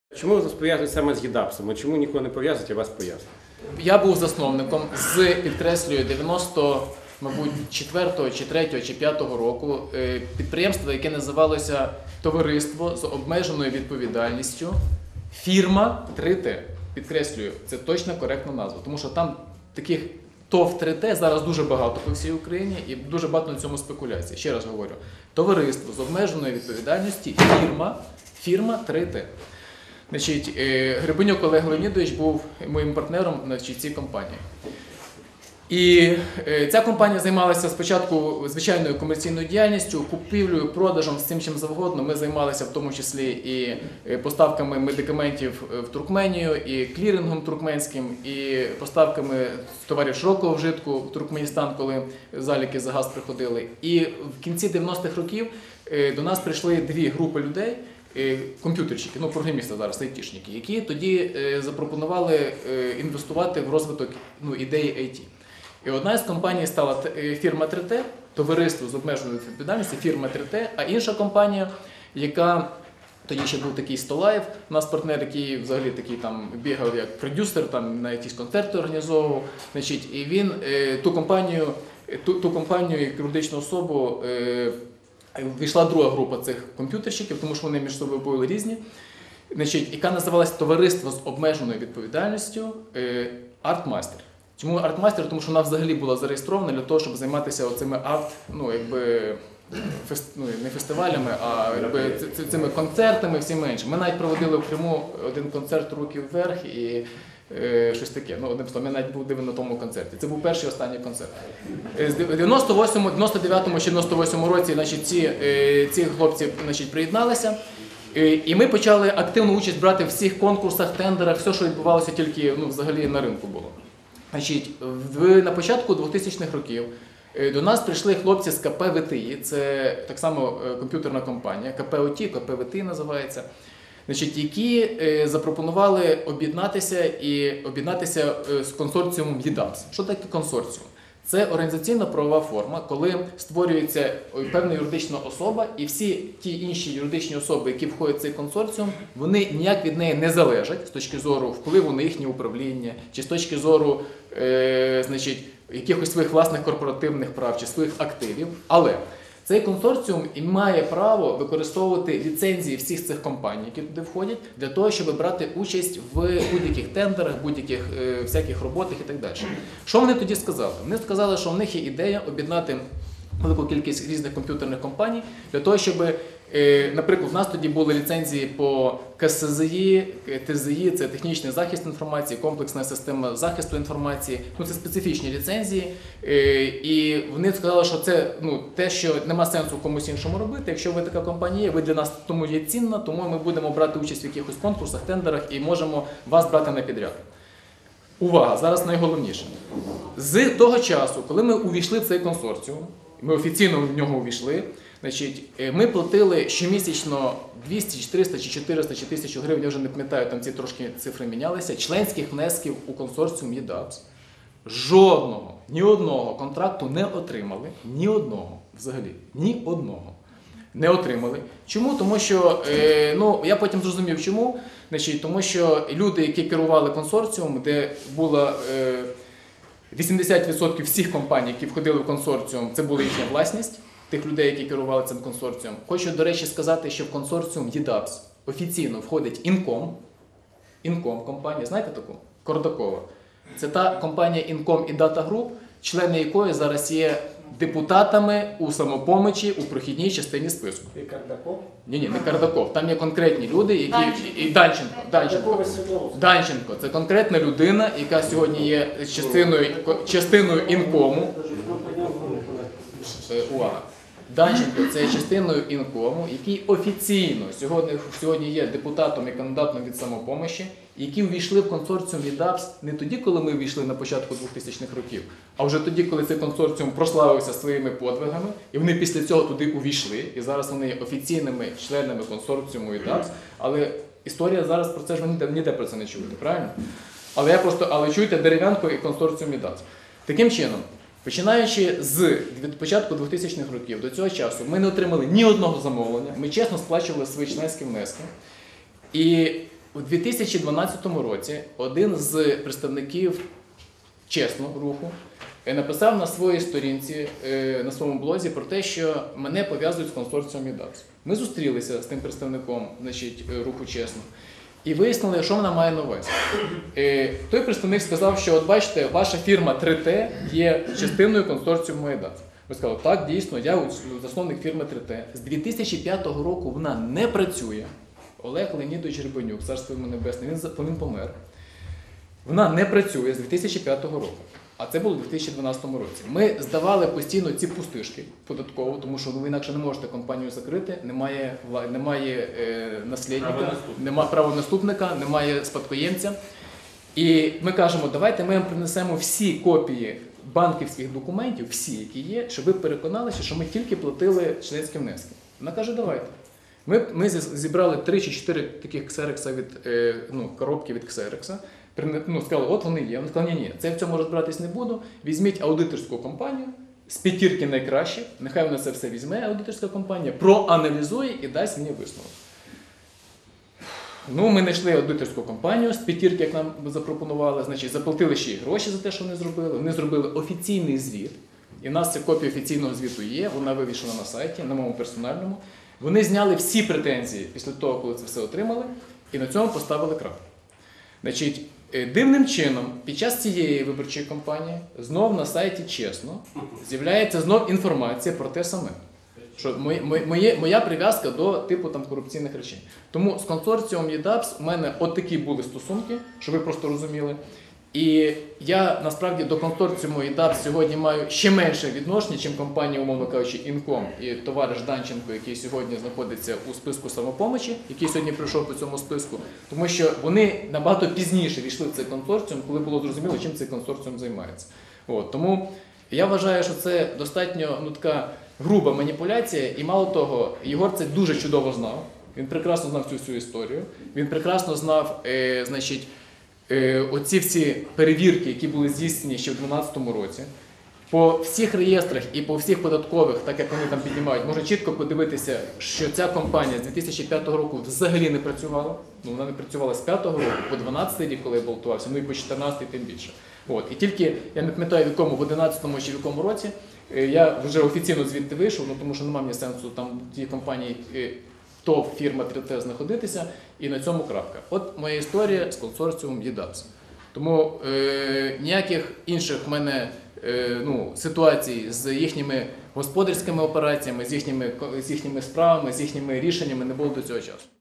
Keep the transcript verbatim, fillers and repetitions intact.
Чому вас пов'язують саме з ЄДАПСом? Чому нікого не пов'язують, а вас пов'язують? Я був засновником з, підкреслюю, дев'яносто, мабуть, четвертого, чи третього, чи п'ятого року підприємства, яке називалося Товариство з обмеженою відповідальністю, фірма три Т. Підкреслюю, це точно коректна назва, тому що там таких ТОВ три Т зараз дуже багато по всій Україні і дуже багато на цьому спекуляцій. Ще раз говорю, Товариство з обмеженою відповідальністю, фірма, фірма три Т. Значить, Гребенюк Олег Леонідович був моїм партнером в цій компанії. І ця компанія займалася спочатку звичайною комерційною діяльністю, купівлею, продажем, з цим чим завгодно. Ми займалися в тому числі і поставками медикаментів в Туркменію, і клірингом туркменським, і поставками товарів широкого вжитку в Туркменістан, коли заліки за газ приходили. І в кінці дев'яностих років до нас прийшли дві групи людей, комп'ютерщики, ну програмісти зараз, айтішники, які тоді запропонували інвестувати в розвиток ну, ідеї ай ті. І одна із компаній стала фірма три Т, товариство з обмеженою відповідальністю, фірма три Т, а інша компанія, яка тоді ще був такий Столаєв, у нас партнер, який взагалі такий там бігав як продюсер, там на якісь концерти організовував, значить, і він ту компанію, ту, ту компанію як юридичну особу війшла друга група цих комп'ютерщиків, тому що вони між собою були різні, значить, яка називалася Товариство з обмеженою відповідальністю «Артмастер». Чому «Артмастер»? Тому що вона взагалі була зареєстрована для того, щоб займатися оцими арт, ну, якби, фест, ну, не фестивалями, а якби, цими концертами, всім іншим. Ми навіть проводили в Криму один концерт «Руки вверх» і е, щось таке. Ну, одним словом, я навіть був дивен на тому концерті. Це був перший і останній концерт. В дев'яносто восьмому, дев'яносто дев'ятому чи дев'яносто восьмому році, значить, ці, е, ці хлопці, значить, приєдналися. І ми почали активну участь брати в всіх конкурсах, тендерах, все, що відбувалося тільки ну, взагалі на ринку було. Значить, в, на початку двохтисячних років до нас прийшли хлопці з ка пе ве те і, це так само комп'ютерна компанія, ка пе о ті, ка пе ве те і називається, значить, які запропонували об'єднатися і об'єднатися з консорціумом ЄДАПС. Що таке консорціум? Це організаційно-правова форма, коли створюється певна юридична особа, і всі ті інші юридичні особи, які входять в цей консорціум, вони ніяк від неї не залежать з точки зору впливу на їхнє управління, чи з точки зору е, значить, якихось своїх власних корпоративних прав, чи своїх активів. Але цей консорціум і має право використовувати ліцензії всіх цих компаній, які туди входять, для того, щоб брати участь в будь-яких тендерах, будь-яких е, всяких роботах і так далі. Що вони тоді сказали? Вони сказали, що в них є ідея об'єднати велику кількість різних комп'ютерних компаній для того, щоб, е, наприклад, в нас тоді були ліцензії по ка ес зет і, те зет і, це технічний захист інформації, комплексна система захисту інформації, ну це специфічні ліцензії, е, і вони сказали, що це ну, те, що нема сенсу комусь іншому робити, якщо ви така компанія є, ви для нас тому є цінна, тому ми будемо брати участь в якихось конкурсах, тендерах і можемо вас брати на підряд. Увага, зараз найголовніше. З того часу, коли ми увійшли в цей консорціум, ми офіційно в нього увійшли, значить, ми платили щомісячно двісті, чи триста, чи чотириста, чи тисячу гривень, я вже не пам'ятаю, там ці трошки цифри мінялися, членських внесків у консорціум ЄДАПС. Жодного, ні одного контракту не отримали, ні одного, взагалі, ні одного не отримали. Чому? Тому що, е, ну, я потім зрозумів чому, значить, тому що люди, які керували консорціумом, де була е, вісімдесят відсотків всіх компаній, які входили в консорціум, це була їхня власність, тих людей, які керували цим консорціумом. Хочу, до речі, сказати, що в консорціум ЄДАПС офіційно входить Інком, Інком компанія, знаєте таку? Кордакова. Це та компанія Інком і Дата Груп, члени якої зараз є депутатами у «Самопомочі» у прохідній частині списку. І Кардаков? Ні, ні, не Кардаков. Там є конкретні люди, які... Данченко. І Данченко. Данченко. Данченко. Це конкретна людина, яка сьогодні є частиною, частиною Інкому. Увага. Данченко – це частиною Інкому, який офіційно сьогодні, сьогодні є депутатом і кандидатом від «Самопомочі», які увійшли в консорціум ЄДАПС не тоді, коли ми увійшли на початку двохтисячних років, а вже тоді, коли цей консорціум прославився своїми подвигами, і вони після цього туди увійшли, і зараз вони є офіційними членами консорціуму ЄДАПС, але історія зараз про це ж ви ніде, ніде про це не чуєте, правильно? Але я просто, але чуєте Дерев'янко і консорціум ЄДАПС. Таким чином, починаючи з початку двохтисячних років до цього часу, ми не отримали ні одного замовлення, ми чесно сплачували свої членські внески. І У дві тисячі дванадцятому році один з представників чесно руху е, написав на своїй сторінці, е, на своєму блозі про те, що мене пов'язують з консорціумом ЄДАПС. Ми зустрілися з тим представником, значить, е, руху чесно, і вияснили, що вона має на увазі. Е, той представник сказав, що от бачите, ваша фірма три Т є частиною консорціуму ЄДАПС. Ви сказали, так, дійсно, я засновник фірми три Т. З дві тисячі п'ятого року вона не працює. Олег Леонідович Рибанюк, царство йому небесне, він, за- він помер. Вона не працює з дві тисячі п'ятого року, а це було у дві тисячі дванадцятому році. Ми здавали постійно ці пустишки податково, тому що ви інакше не можете компанію закрити, немає, вла- немає е, наслідника, Правонаступника. немає правонаступника, немає спадкоємця. І ми кажемо, давайте ми вам принесемо всі копії банківських документів, всі, які є, щоб ви переконалися, що ми тільки платили членські внески. Вона каже, давайте. Ми, ми зі- зібрали три чи чотири таких ксерекса від, е, ну, коробки від ксерекса. Прине- Ну, сказали, от вони є. Вони сказали, ні, ні, це в цьому розбиратись не буду. Візьміть аудиторську компанію з п'ятірки найкращих, нехай вона це все візьме, аудиторська компанія, проаналізує і дасть мені висновок. Ну, ми знайшли аудиторську компанію з п'ятірки, як нам запропонували, значить, заплатили ще й гроші за те, що вони зробили. Вони зробили офіційний звіт. І в нас ця копія офіційного звіту є, вона вивішена на сайті, на моєму персональному. Вони зняли всі претензії після того, коли це все отримали, і на цьому поставили крапку. Значить, е, дивним чином, під час цієї виборчої кампанії, знов на сайті чесно, з'являється знов інформація про те саме. Що моє, моє, моя прив'язка до типу там корупційних речей. Тому з консорціумом ЄДАПС у мене от такі були стосунки, щоб ви просто розуміли. І я насправді до консорціуму ЄДАПС сьогодні маю ще менше відношення, чим компанія, умовно кажучи, Інком і товариш Данченко, який сьогодні знаходиться у списку самопомочі, який сьогодні прийшов по цьому списку, тому що вони набагато пізніше війшли в цей консорціум, коли було зрозуміло, чим цей консорціум займається. От, тому я вважаю, що це достатньо ну, така груба маніпуляція, і мало того, Єгор це дуже чудово знав. Він прекрасно знав цю всю історію. Він прекрасно знав, е, значить, е, оці всі перевірки, які були здійснені ще в дві тисячі дванадцятому році. По всіх реєстрах і по всіх податкових, так як вони там піднімають, можна чітко подивитися, що ця компанія з дві тисячі п'ятого року взагалі не працювала. Ну, вона не працювала з п'ятого року, по дванадцятий рік, коли я балотувався, ну і по чотирнадцятий тим більше. От. І тільки, я не пам'ятаю, в якому, в одинадцятому чи в якому році, е, я вже офіційно звідти вийшов, ну, тому що немає мені сенсу там в тій компанії е, ТОВ, фірма три Т знаходитися, і на цьому крапка. От моя історія з консорціумом ЄДАПС. Тому е, ніяких інших в мене е, ну, ситуацій з їхніми господарськими операціями, з їхніми, з їхніми справами, з їхніми рішеннями не було до цього часу.